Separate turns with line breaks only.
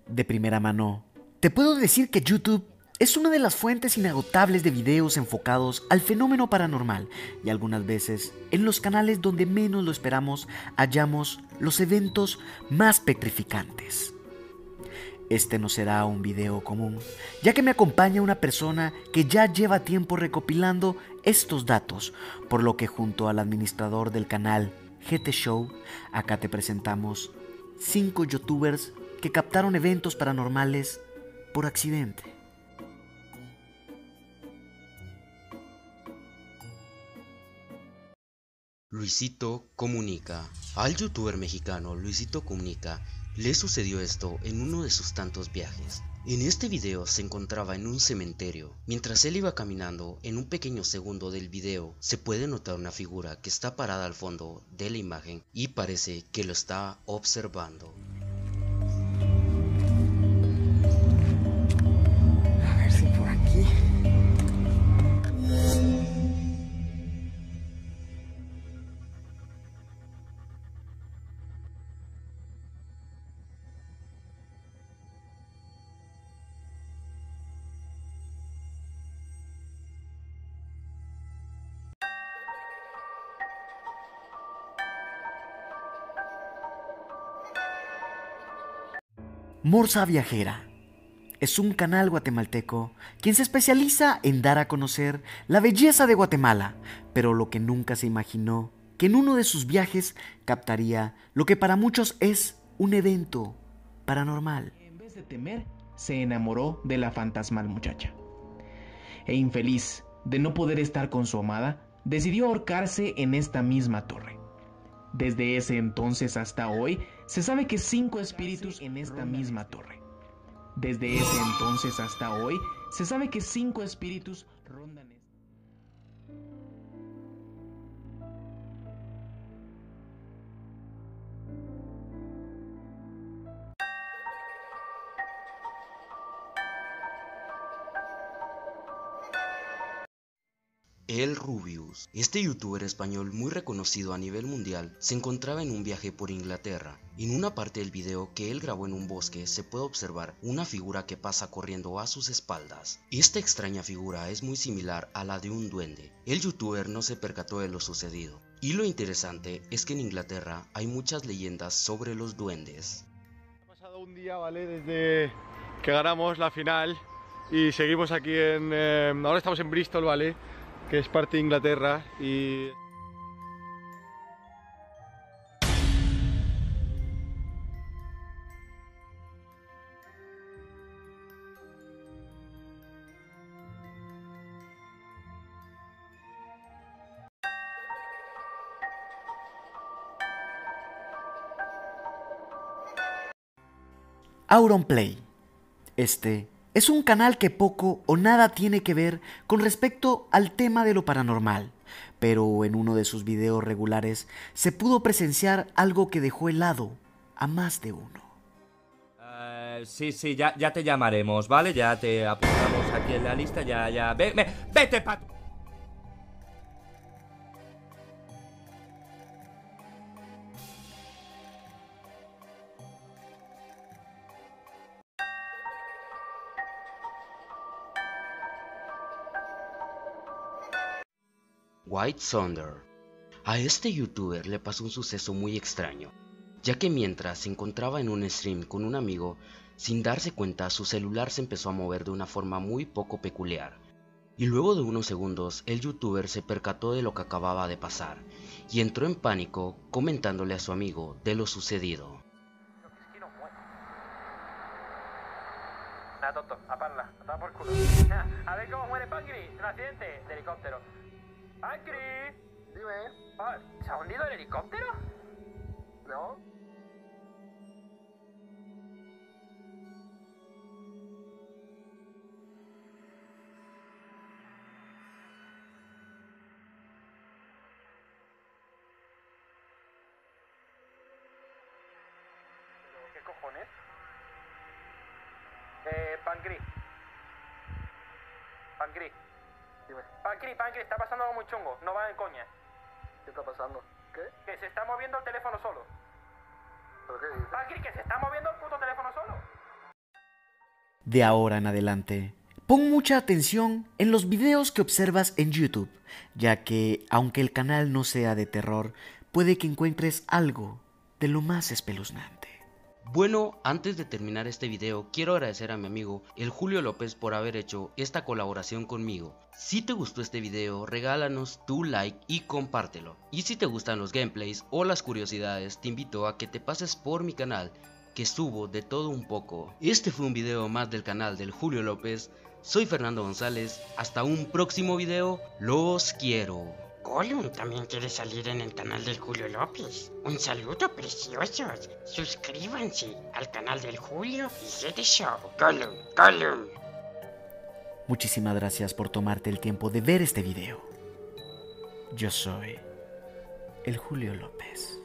De primera mano, te puedo decir que YouTube es una de las fuentes inagotables de videos enfocados al fenómeno paranormal y algunas veces en los canales donde menos lo esperamos hallamos los eventos más petrificantes. Este no será un video común, ya que me acompaña una persona que ya lleva tiempo recopilando estos datos, por lo que junto al administrador del canal GT Show, acá te presentamos 5 youtubers que captaron eventos paranormales por accidente.
Luisito Comunica. Al youtuber mexicano Luisito Comunica le sucedió esto en uno de sus tantos viajes. En este video se encontraba en un cementerio. Mientras él iba caminando, en un pequeño segundo del video se puede notar una figura que está parada al fondo de la imagen y parece que lo está observando.
A ver si por aquí.
Morsa Viajera es un canal guatemalteco quien se especializa en dar a conocer la belleza de Guatemala, pero lo que nunca se imaginó que en uno de sus viajes captaría lo que para muchos es un evento paranormal.
En vez de temer, se enamoró de la fantasmal muchacha. E infeliz de no poder estar con su amada, decidió ahorcarse en esta misma torre. Desde ese entonces hasta hoy, se sabe que 5 espíritus en esta misma torre. Desde ese entonces hasta hoy, se sabe que 5 espíritus rondan esta.
El Rubius. Este youtuber español muy reconocido a nivel mundial se encontraba en un viaje por Inglaterra. En una parte del video que él grabó en un bosque se puede observar una figura que pasa corriendo a sus espaldas. Esta extraña figura es muy similar a la de un duende. El youtuber no se percató de lo sucedido. Y lo interesante es que en Inglaterra hay muchas leyendas sobre los duendes.
Ha pasado un día, ¿vale? Desde que ganamos la final y seguimos aquí ahora estamos en Bristol, ¿vale? Que es parte de Inglaterra y...
Auronplay. Este es un canal que poco o nada tiene que ver con respecto al tema de lo paranormal, pero en uno de sus videos regulares se pudo presenciar algo que dejó helado a más de uno.
Sí, ya te llamaremos, ¿vale? Ya te apuntamos aquí en la lista, vete pa'
White Thunder. A este youtuber le pasó un suceso muy extraño, ya que mientras se encontraba en un stream con un amigo, sin darse cuenta su celular se empezó a mover de una forma muy poco peculiar, y luego de unos segundos el youtuber se percató de lo que acababa de pasar, y entró en pánico comentándole a su amigo de lo sucedido.
Nada, tonto, a parla, a tomar por culo. A ver cómo muere Pancri, un accidente de helicóptero. ¡Pancri! Dime. ¿Se ha hundido el helicóptero? No. ¿Qué cojones? Pancri. Pancri. Dime. Pancri, está pasando algo muy chungo, no va de coña. ¿Qué está pasando? ¿Qué? Que se está moviendo el teléfono solo. ¿Pero qué dices? Pancri, que se está moviendo el puto teléfono solo.
De ahora en adelante, pon mucha atención en los videos que observas en YouTube, ya que, aunque el canal no sea de terror, puede que encuentres algo de lo más espeluznante.
Bueno, antes de terminar este video, quiero agradecer a mi amigo el Julio López por haber hecho esta colaboración conmigo. Si te gustó este video, regálanos tu like y compártelo. Y si te gustan los gameplays o las curiosidades, te invito a que te pases por mi canal, que subo de todo un poco. Este fue un video más del canal del Julio López. Soy Fernando González, hasta un próximo video, los quiero.
Gollum también quiere salir en el canal del Julio López. Un saludo, preciosos. Suscríbanse al canal del Julio y sé de show. Gollum, Gollum.
Muchísimas gracias por tomarte el tiempo de ver este video. Yo soy el Julio López.